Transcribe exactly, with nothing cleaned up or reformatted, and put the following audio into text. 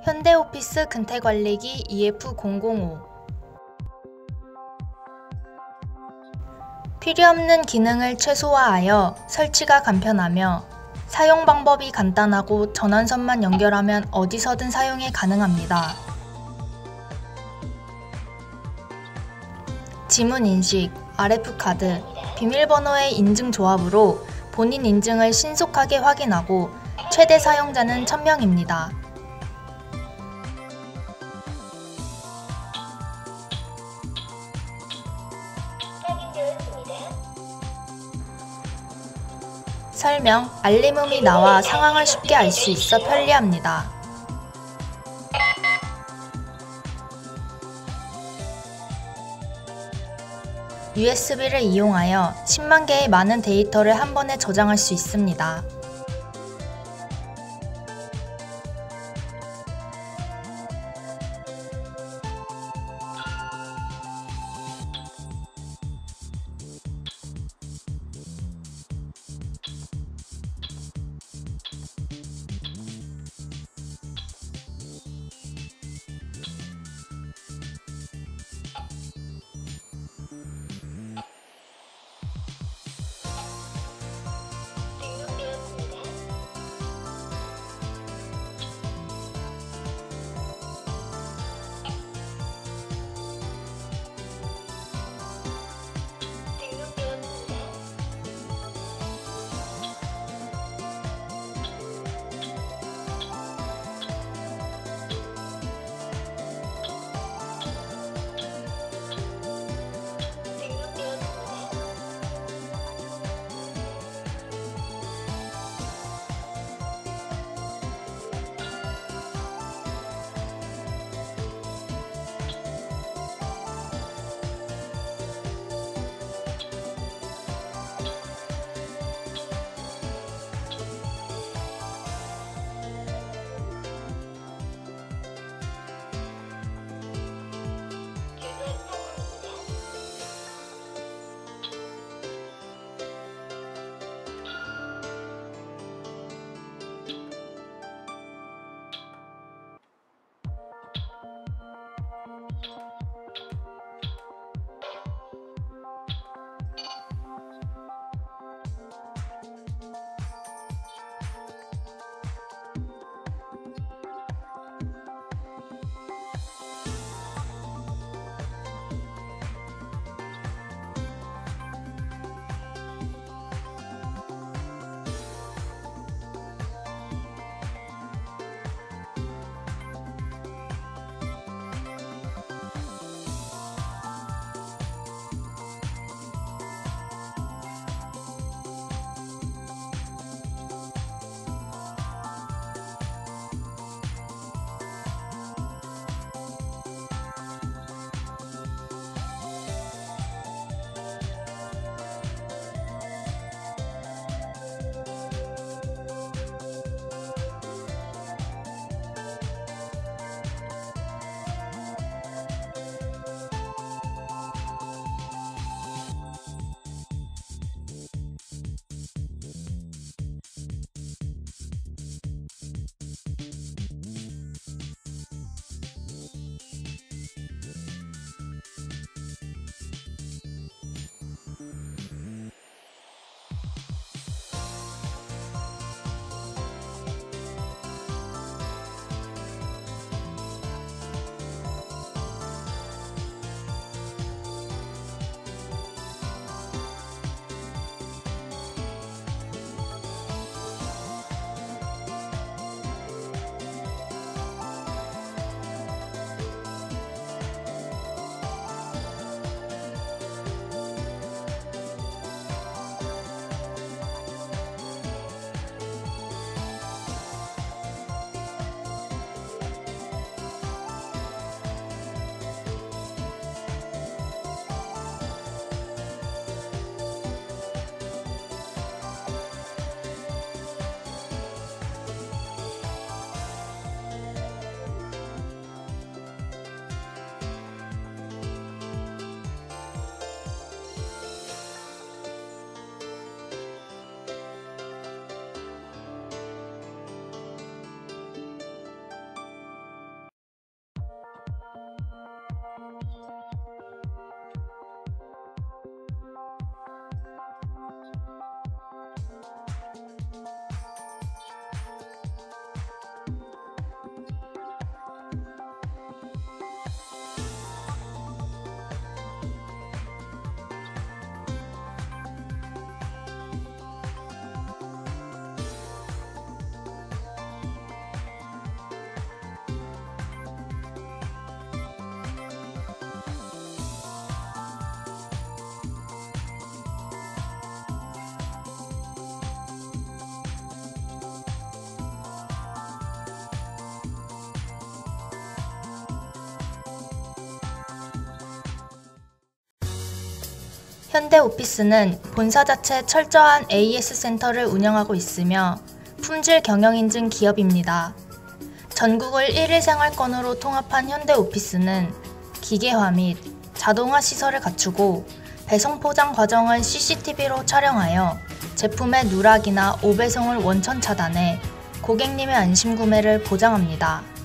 현대오피스 근태관리기 이에프 공공오. 필요없는 기능을 최소화하여 설치가 간편하며 사용 방법이 간단하고 전원선만 연결하면 어디서든 사용이 가능합니다. 지문인식, 알에프카드, 비밀번호의 인증 조합으로 본인 인증을 신속하게 확인하고 최대 사용자는 천 명입니다. 설명, 알림음이 나와 상황을 쉽게 알 수 있어 편리합니다. 유에스비를 이용하여 십만 개의 많은 데이터를 한 번에 저장할 수 있습니다. 현대오피스는 본사 자체 철저한 에이에스 센터를 운영하고 있으며 품질 경영 인증 기업입니다. 전국을 일일 생활권으로 통합한 현대오피스는 기계화 및 자동화 시설을 갖추고 배송 포장 과정을 씨씨티비로 촬영하여 제품의 누락이나 오배송을 원천 차단해 고객님의 안심 구매를 보장합니다.